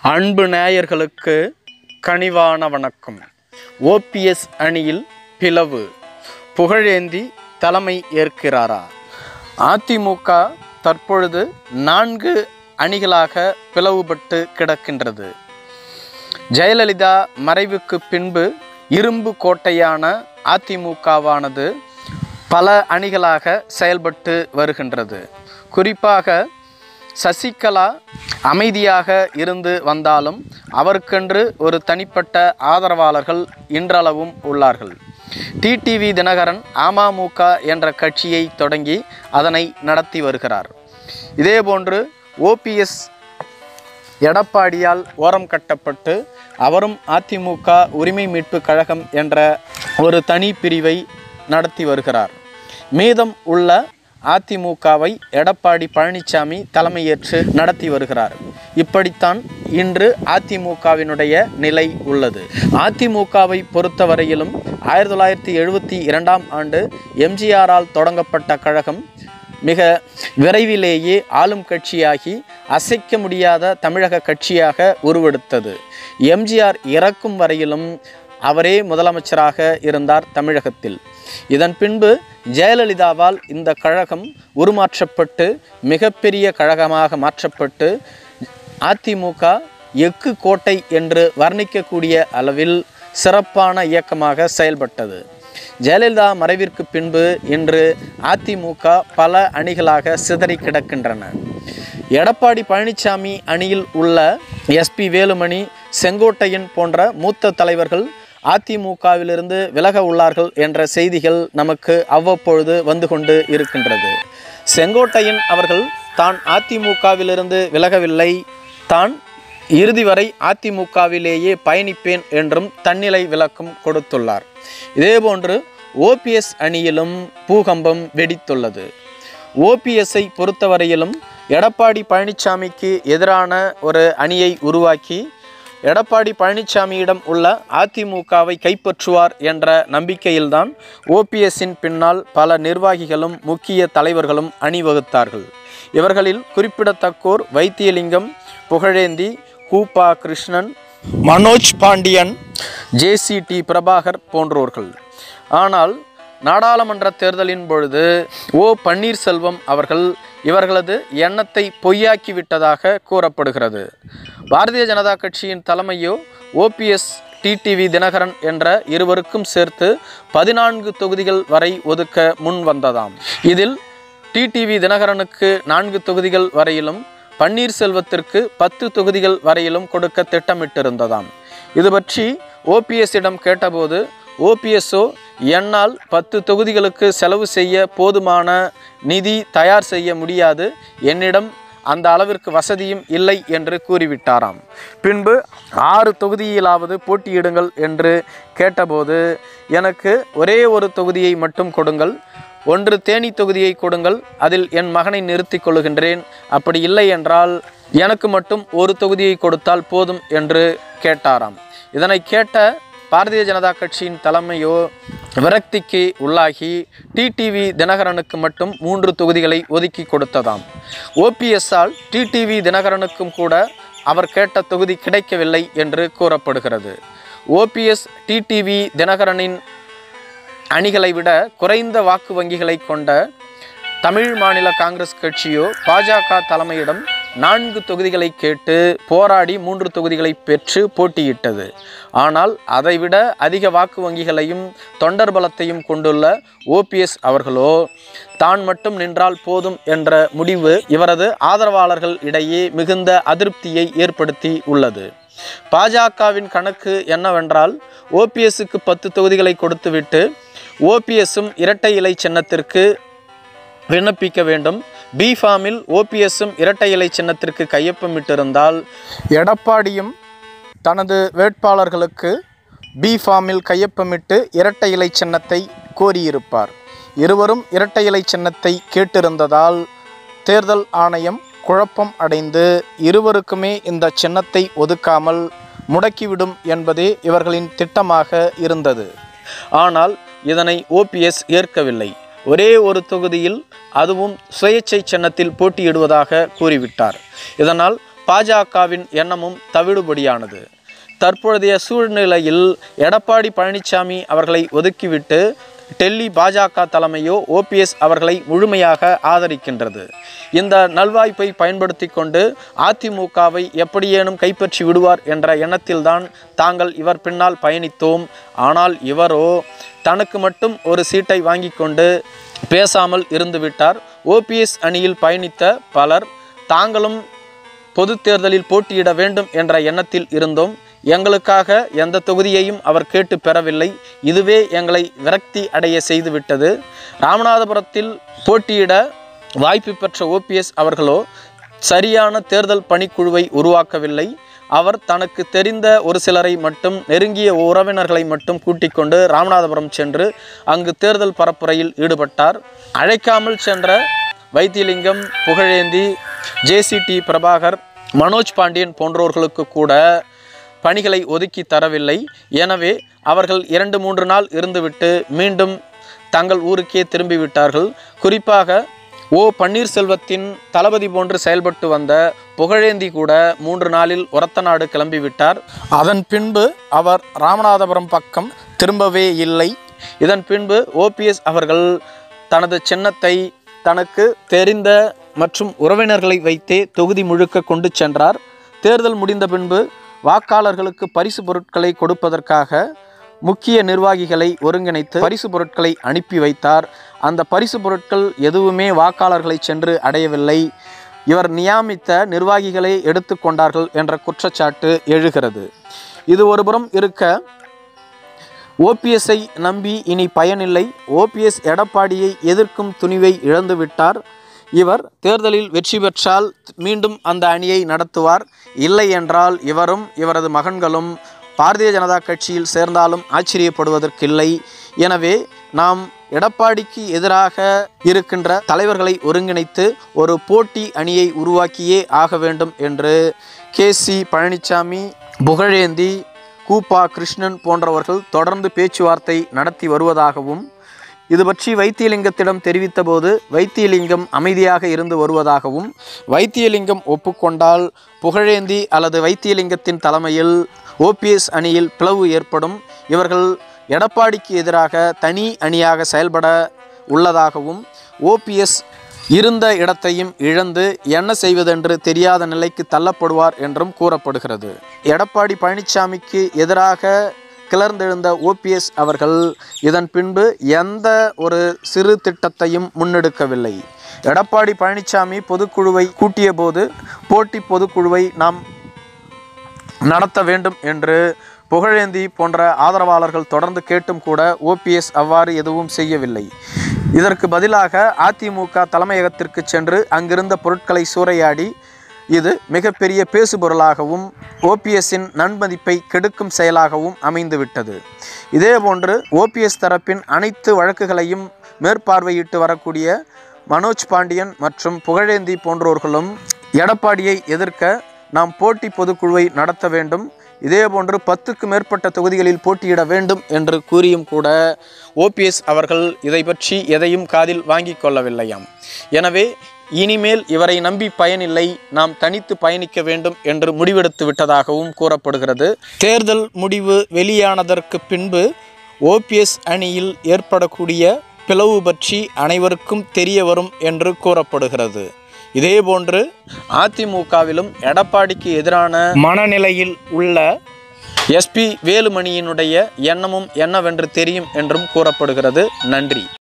அன்பு நேயர்களுக்கு கனிவான வணக்கம். ஓபிஎஸ் அணியில் பிளவு, புகழேந்தி தலைமை ஏற்கிறாரா? அதிமுக தற்பொழுது 4 அணிகளாக பிளவுபட்டு கிடக்கின்றது. ஜெயலலிதா மறைவுக்கு பின்பு இரும்பு கோட்டையான அதிமுகவானது பல அணிகளாக செயல்பட்டு வருகின்றது. குறிப்பாக சசிகலா அமைதியாக இருந்து வந்தாலும் அவருக்கென்று ஒரு தனிப்பட்ட ஆதரவாளர்கள் இன்றளவும் உள்ளார்கள். டிடிவி தினகரன் அமமுக என்ற கட்சியை தொடங்கி அதனை நடத்தி வருகிறார். இதேபோன்று ஓபிஎஸ் எடப்பாடியால் ஓரம் கட்டப்பட்டு அவரும் அதிமுக உரிமை மீட்பு கழகம் என்ற ஒரு தனி பிரிவை நடத்தி வருகிறார். மீதம் உள்ள அதிமுகவை எடப்பாடி பழனிசாமி தலைமையேற்று நடத்தி வருகிறார். இப்படித்தான் இன்று அதிமுகவினுடைய நிலை உள்ளது. அதிமுகவை பொறுத்தவரையிலும் 1972ஆம் ஆண்டு எம்ஜிஆரால் தொடங்கப்பட்ட கழகம் மிக விரைவிலேயே ஆளும் கட்சியாகி அசைக்க முடியாத தமிழக கட்சியாக உருவெடுத்தது. எம்ஜிஆர் இறக்கும் வரையிலும் அவரே முதலமைச்சராக இருந்தார் தமிழகத்தில். இதன் பின்பு ஜெயலலிதாவால் இந்த கழகம் உருமாற்றப்பட்டு மிகப்பெரிய கழகமாக மாற்றப்பட்டு அதிமுக எஃகு கோட்டை என்று வர்ணிக்கக்கூடிய அளவில் சிறப்பான இயக்கமாக செயல்பட்டது. ஜெயலலிதா மறைவிற்கு பின்பு இன்று அதிமுக பல அணிகளாக சிதறி கிடக்கின்றன. எடப்பாடி பழனிசாமி அணியில் உள்ள எஸ்பி வேலுமணி, செங்கோட்டையன் போன்ற மூத்த தலைவர்கள் அதிமுகவிலிருந்து விலக உள்ளார்கள் என்ற செய்திகள் நமக்கு அவ்வப்பொழுது வந்து கொண்டு இருக்கின்றது. செங்கோட்டையன் அவர்கள் தான் அதிமுகவிலிருந்து விலகவில்லை, தான் இறுதி வரை அதிமுகவிலேயே பயணிப்பேன் என்றும் தன்னிலை விளக்கம் கொடுத்துள்ளார். இதேபோன்று ஓபிஎஸ் அணியிலும் பூகம்பம் வெடித்துள்ளது. ஓபிஎஸ்ஐ பொறுத்தவரையிலும் எடப்பாடி பழனிசாமிக்கு எதிரான ஒரு அணியை உருவாக்கி எடப்பாடி பழனிசாமியிடம் உள்ள அதிமுகவை கைப்பற்றுவார் என்ற நம்பிக்கையில்தான் ஓபிஎஸ்ஸின் பின்னால் பல நிர்வாகிகளும் முக்கிய தலைவர்களும் அணிவகுத்தார்கள். இவர்களில் குறிப்பிடத்தக்கோர் வைத்தியலிங்கம், புகழேந்தி, கூப்பா கிருஷ்ணன், மனோஜ் பாண்டியன், ஜேசிடி பிரபாகர் போன்றோர்கள். ஆனால் நாடாளுமன்ற தேர்தலின் பொழுது பன்னீர்செல்வம் அவர்கள் இவர்களது எண்ணத்தை பொய்யாக்கிவிட்டதாக கூறப்படுகிறது. பாரதிய ஜனதா கட்சியின் தலைமையோ ஓபிஎஸ், டிடிவி தினகரன் என்ற இருவருக்கும் சேர்த்து 14 தொகுதிகள் வரை ஒதுக்க முன் வந்ததாம். இதில் டிடிவி தினகரனுக்கு 4 தொகுதிகள் வரையிலும் பன்னீர்செல்வத்திற்கு 10 தொகுதிகள் வரையிலும் கொடுக்க திட்டமிட்டிருந்ததாம். இது பற்றி ஓபிஎஸ்ஸிடம் கேட்டபோது ஓபிஎஸ்ஓ என்னால் 10 தொகுதிகளுக்கு செலவு செய்ய போதுமான நிதி தயார் செய்ய முடியாது, என்னிடம் அந்த அளவிற்கு வசதியும் இல்லை என்று கூறிவிட்டாராம். பின்பு 6 தொகுதியிலாவது போட்டியிடுங்கள் என்று கேட்டபோது எனக்கு ஒரே ஒரு தொகுதியை மட்டும் கொடுங்கள், 1 தேனி தொகுதியை கொடுங்கள், அதில் என் மகனை நிறுத்தி கொள்கின்றேன், அப்படி இல்லை என்றால் எனக்கு மட்டும் 1 தொகுதியை கொடுத்தால் போதும் என்று கேட்டாராம். இதனை கேட்ட பாரதிய ஜனதா கட்சியின் தலைமையோ விரக்திக்கு உள்ளாகி டிடிவி தினகரனுக்கு மட்டும் 3 தொகுதிகளை ஒதுக்கி கொடுத்ததாம். ஓபிஎஸ்ஸால் டிடிவி தினகரனுக்கும் கூட அவர் கேட்ட தொகுதி கிடைக்கவில்லை என்று கூறப்படுகிறது. ஓபிஎஸ் டிடிவி தினகரனின் அணிகளை விட குறைந்த வாக்கு வங்கிகளை கொண்ட தமிழ் மாநில காங்கிரஸ் கட்சியோ பாஜக தலைமையிடம் 4 தொகுதிகளை கேட்டு போராடி 3 தொகுதிகளை பெற்று போட்டியிட்டது. ஆனால் அதைவிட அதிக வாக்கு வங்கிகளையும் தொண்டர் பலத்தையும் கொண்டுள்ள ஓபிஎஸ் அவர்களோ தான் மட்டும் நின்றால் போதும் என்ற முடிவு இவரது ஆதரவாளர்கள் இடையே மிகுந்த அதிருப்தியை ஏற்படுத்தி உள்ளது. பாஜகவின் கணக்கு என்னவென்றால் ஓபிஎஸ்க்கு 10 தொகுதிகளை கொடுத்துவிட்டு ஓபிஎஸ்ஸும் இரட்டை இலை சின்னத்திற்கு விண்ணப்பிக்க வேண்டும். பி ஃபார்மில் ஓபிஎஸ்ஸும் இரட்டை இலை சின்னத்திற்கு கையொப்பமிட்டிருந்தால் எடப்பாடியும் தனது வேட்பாளர்களுக்கு பி ஃபார்மில் கையொப்பமிட்டு இரட்டை இலை சின்னத்தை கோரியிருப்பார். இருவரும் இரட்டை இலை சின்னத்தை கேட்டிருந்ததால் தேர்தல் ஆணையம் குழப்பம் அடைந்து இருவருக்குமே இந்த சின்னத்தை ஒதுக்காமல் முடக்கிவிடும் என்பதே இவர்களின் திட்டமாக இருந்தது. ஆனால் இதனை ஓபிஎஸ் ஏற்கவில்லை. ஒரே ஒரு தொகுதியில் அதுவும் சுயேட்சை சின்னத்தில் போட்டியிடுவதாக கூறிவிட்டார். இதனால் பாஜகவின் எண்ணமும் தவிடுபடியானது. தற்பொழுதைய சூழ்நிலையில் எடப்பாடி பழனிசாமி அவர்களை ஒதுக்கிவிட்டு டெல்லி பாஜக தலைமையோ ஓபிஎஸ் அவர்களை முழுமையாக ஆதரிக்கின்றது. இந்த நல்வாய்ப்பை பயன்படுத்தி கொண்டு அதிமுகவை எப்படியேனும் கைப்பற்றி விடுவார் என்ற எண்ணத்தில்தான் தாங்கள் இவர் பின்னால் பயணித்தோம். ஆனால் இவரோ தனக்கு மட்டும் ஒரு சீட்டை வாங்கி கொண்டு பேசாமல் இருந்துவிட்டார். ஓபிஎஸ் அணியில் பயணித்த பலர் தாங்களும் பொது தேர்தலில் போட்டியிட வேண்டும் என்ற எண்ணத்தில் இருந்தோம். எங்களுக்காக எந்த தொகுதியையும் அவர் கேட்டு பெறவில்லை. இதுவே எங்களை விரக்தி அடைய செய்துவிட்டது. ராமநாதபுரத்தில் போட்டியிட வாய்ப்பு பெற்ற ஓபிஎஸ் அவர்களோ சரியான தேர்தல் பணிக்குழுவை உருவாக்கவில்லை. அவர் தனக்கு தெரிந்த ஒரு சிலரை மட்டும், நெருங்கிய உறவினர்களை மட்டும் கூட்டிக் கொண்டு ராமநாதபுரம் சென்று அங்கு தேர்தல் பரப்புரையில் ஈடுபட்டார். அழைக்காமல் சென்ற வைத்தியலிங்கம், புகழேந்தி, ஜேசிடி பிரபாகர், மனோஜ் பாண்டியன் போன்றோர்களுக்கு கூட பணிகளை ஒதுக்கி தரவில்லை. எனவே அவர்கள் 2-3 நாள் இருந்துவிட்டு மீண்டும் தங்கள் ஊருக்கே திரும்பிவிட்டார்கள். குறிப்பாக ஓ பன்னீர்செல்வத்தின் தளபதி போன்று செயல்பட்டு வந்த புகழேந்தி கூட 3 நாளில் ஒரத்தநாடு கிளம்பிவிட்டார். அதன் பின்பு அவர் ராமநாதபுரம் பக்கம் திரும்பவே இல்லை. இதன் பின்பு ஓபிஎஸ் அவர்கள் தனது சின்னத்தை தனக்கு தெரிந்த மற்றும் உறவினர்களை வைத்தே தொகுதி முழுக்க கொண்டு சென்றார். தேர்தல் முடிந்த பின்பு வாக்காளர்களுக்கு பரிசு பொருட்களை கொடுப்பதற்காக முக்கிய நிர்வாகிகளை ஒருங்கிணைத்து பரிசு பொருட்களை அனுப்பி வைத்தார். அந்த பரிசு பொருட்கள் எதுவுமே வாக்காளர்களை சென்று அடையவில்லை. இவர் நியமித்த நிர்வாகிகளை எடுத்து கொண்டார்கள் என்ற குற்றச்சாட்டு எழுகிறது. இது ஒருபுறம் இருக்க, ஓபிஎஸ்ஐ நம்பி இனி பயனில்லை. ஓபிஎஸ் எடப்பாடியை எதிர்க்கும் துணிவை இழந்துவிட்டார். இவர் தேர்தலில் வெற்றி பெற்றால் மீண்டும் அந்த அணியை நடத்துவார். இல்லை என்றால் இவரும் இவரது மகன்களும் பாரதிய ஜனதா கட்சியில் சேர்ந்தாலும் ஆச்சரியப்படுவதற்கில்லை. எனவே நாம் எடப்பாடிக்கு எதிராக இருக்கின்ற தலைவர்களை ஒருங்கிணைத்து ஒரு போட்டி அணியை உருவாக்கியே ஆக வேண்டும் என்று கேசி பழனிசாமி, புகழேந்தி, கூப்பா கிருஷ்ணன் போன்றவர்கள் தொடர்ந்து பேச்சுவார்த்தை நடத்தி வருவதாகவும், இது பற்றி வைத்தியலிங்கத்திடம் தெரிவித்த போது வைத்தியலிங்கம் அமைதியாக இருந்து வருவதாகவும், வைத்தியலிங்கம் ஒப்புக்கொண்டால் புகழேந்தி அல்லது வைத்தியலிங்கத்தின் தலைமையில் ஓபிஎஸ் அணியில் பிளவு ஏற்படும். இவர்கள் எடப்பாடிக்கு எதிராக தனி அணியாக செயல்பட உள்ளதாகவும், ஓபிஎஸ் இருந்த இடத்தையும் இழந்து என்ன செய்வதென்று தெரியாத நிலைக்கு தள்ளப்படுவார் என்றும் கூறப்படுகிறது. எடப்பாடி பழனிசாமிக்கு எதிராக கிளர்ந்தெழுந்த ஓபிஎஸ் அவர்கள் இதன் பின்பு எந்த ஒரு சிறு திட்டத்தையும் முன்னெடுக்கவில்லை. எடப்பாடி பழனிசாமி பொதுக்குழுவை கூட்டிய போது போட்டி பொதுக்குழுவை நாம் நடத்த வேண்டும் என்று புகழேந்தி போன்ற ஆதரவாளர்கள் தொடர்ந்து கேட்டும் கூட ஓபிஎஸ் அவ்வாறு எதுவும் செய்யவில்லை. இதற்கு பதிலாக அதிமுக தலைமையகத்திற்கு சென்று அங்கிருந்த பொருட்களை சூறையாடி இது மிகப்பெரிய பேசுபொருளாகவும் ஓபிஎஸ்ஸின் நன்மதிப்பை கெடுக்கும் செயலாகவும் அமைந்துவிட்டது. இதேபோன்று ஓபிஎஸ் தரப்பின் அனைத்து வழக்குகளையும் மேற்பார்வையிட்டு வரக்கூடிய மனோஜ் பாண்டியன் மற்றும் புகழேந்தி போன்றோர்களும் எடப்பாடியை எதிர்க்க நாம் போட்டி பொதுக்குழுவை நடத்த வேண்டும், இதேபோன்று 10க்கு மேற்பட்ட தொகுதிகளில் போட்டியிட வேண்டும் என்று கூறியும் கூட ஓபிஎஸ் அவர்கள் இதை பற்றி எதையும் காதில் வாங்கி கொள்ளவில்லையாம். எனவே இனிமேல் இவரை நம்பி பயனில்லை, நாம் தனித்து பயணிக்க வேண்டும் என்று முடிவெடுத்து விட்டதாகவும் கூறப்படுகிறது. தேர்தல் முடிவு வெளியானதற்கு பின்பு ஓபிஎஸ் அணியில் ஏற்படக்கூடிய பிளவு பற்றி அனைவருக்கும் தெரிய வரும் என்று கூறப்படுகிறது. இதேபோன்று அதிமுகவிலும் எடப்பாடிக்கு எதிரான மனநிலையில் உள்ள எஸ்பி வேலுமணியினுடைய எண்ணமும் என்னவென்று தெரியும் என்றும் கூறப்படுகிறது. நன்றி.